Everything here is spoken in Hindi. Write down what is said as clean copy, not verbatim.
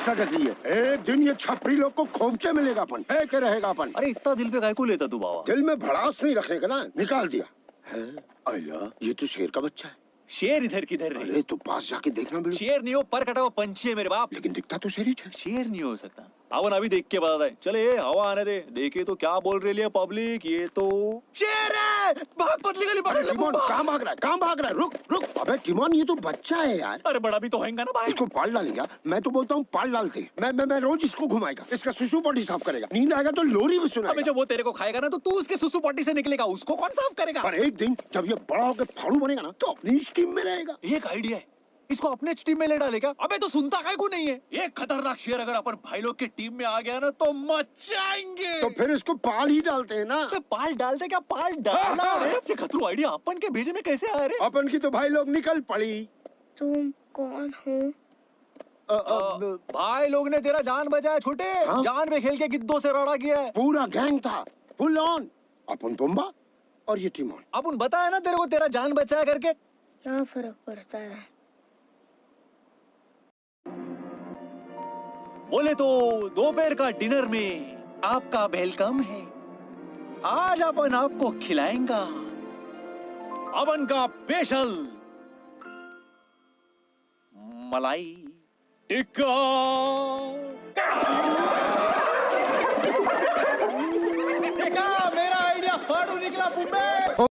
सटक रही है। एक दिन ये छपरी लोग को खोपचे मिलेगा अपन, है के रहेगा अपन। अरे इतना दिल पे काय को लेता तू बाबा? दिल में भड़ास नहीं रखने का ना, निकाल दिया है। अल्लाह, ये तो शेर का बच्चा है। शेर इधर किधर? अरे तो पास जाके देखना भी। शेर नहीं हो, पर कटा हुआ पंछी है मेरे बाप। लेकिन दिखता तो शेर ही है। शेर नहीं हो सकता। अवन अभी देख के बताता है। चले हवा आने दे, देखे तो क्या बोल रही है पब्लिक, ये तो शेर है। भाग पतली गली पकड़ ले। टिमोन कहाँ भाग रहा है, कहाँ भाग रहा है? रुक रुक। अबे टिमोन, ये तो बच्चा है यार। अरे बड़ा भी तो होएगा ना भाई। इसको पाल डालेगा। मैं तो बोलता हूँ पाल डालते। मैं रोज इसको घुमाएगा, इसका सुसु पॉटी साफ करेगा, नींद आएगा तो लोरी भी सुनाएगा। अबे जब वो तेरे को खाएगा ना तो तू उसके सुसु पॉटी से निकलेगा, उसको कौन साफ करेगा? पर एक दिन जब ये बड़ा होकर फाड़ू बनेगा ना तो अपनी टीम में रहेगा। एक आइडिया है, इसको अपने टीम में ले डालेगा। अबे तो सुनता काय को नहीं है? एक खतरनाक शेर अगर अपन भाई लोग की टीम में आ गया ना तो मचाएंगे। तो फिर इसको पाल ही डालते हैं ना। पाल डालते क्या, पाल डाला रे। ये खतरू आइडिया अपन के भेजे में कैसे आया रे? अपन की तो भाई लोग निकल पड़ी। तुम कौन हो? भाई लोग ने तेरा जान बचाया छोटे। हाँ? जान में खेल के गिद्धों से रौड़ा किया है। पूरा गैंग था, फुल ऑन। अपन बुम्बा और ये टीमोन। अपन बताया ना तेरे को, तेरा जान बचाया करके। क्या फर्क पड़ता है? बोले तो दोपहर का डिनर में आपका वेलकम है। आज अपन आपको खिलाएंगा अपन का स्पेशल मलाई टिक्का। देखा, मेरा आइडिया फाड़ू निकला बुम्बे।